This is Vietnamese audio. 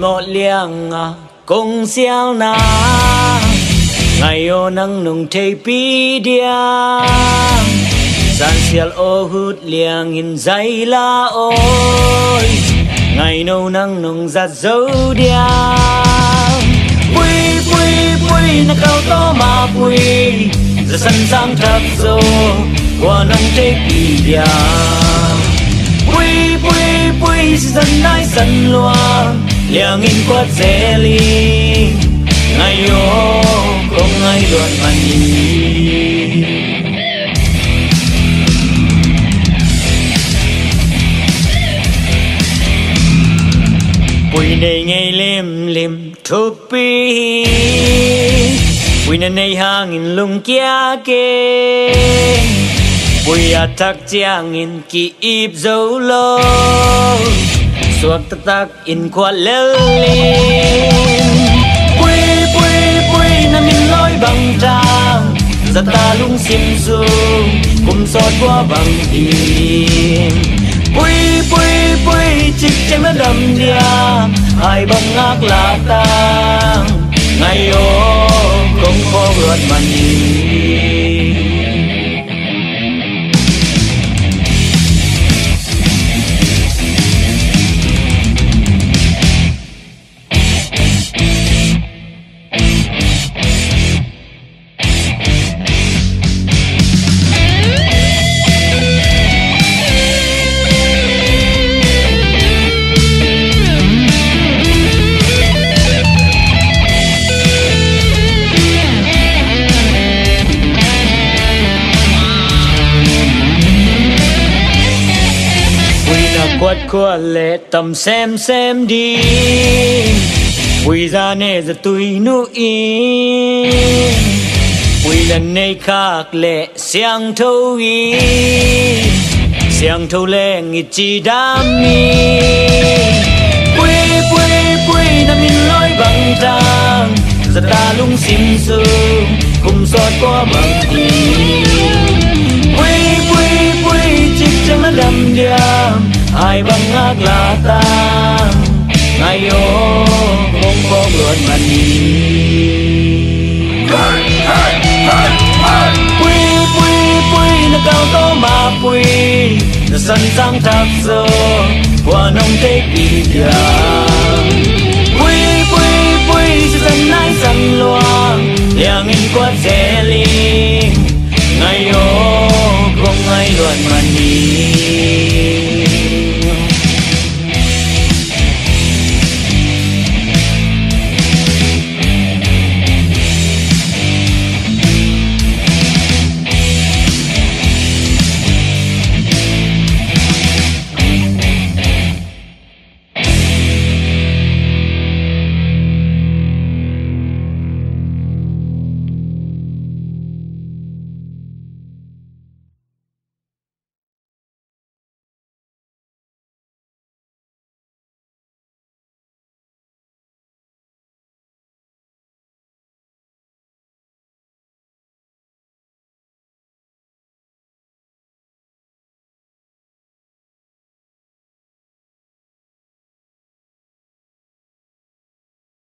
ngọ liang cùng xiang na ngày ô nắng nung thầy pi điang san xial ô hút liang in dây la ôi ngày nâu nắng nung giặt dấu điang bui bui bui na cao to mà bui giờ sân sang thật dô qua nông thầy pi điang bui bui bui sân nai sân loa liang in quát dễ li ngày ô không ai luôn mà nhìn bụi này ngày lim lim thụp pi bụi này hàng in lung kia kê bụi thắc chiang in kỳ ip dấu lô suốt tắc in qua lơ lên bụi nằm in lối bằng trang giờ ta lung xiêm xuống cùng xót qua bằng yên bụi chích chẳng nó đầm đìa hai bằng ác là tang ngày ô không có vượt mà nhìn quất qua lệ tầm xem đi bùi ra nè giờ tôi nu in bùi lần này khác lệ xiang thâu y xiang thâu lệ nghịch chi đam mi bùi nằm in lối bằng trang giờ ta lung xiêm sương cùng xót qua bằng đi bùi chích chẳng nó đầm điam ai bằng ác là tang ngày ô không có vượt mà nhìn bui nó cao to mà bui nó sân sang thác dơ qua nông thế kỷ điang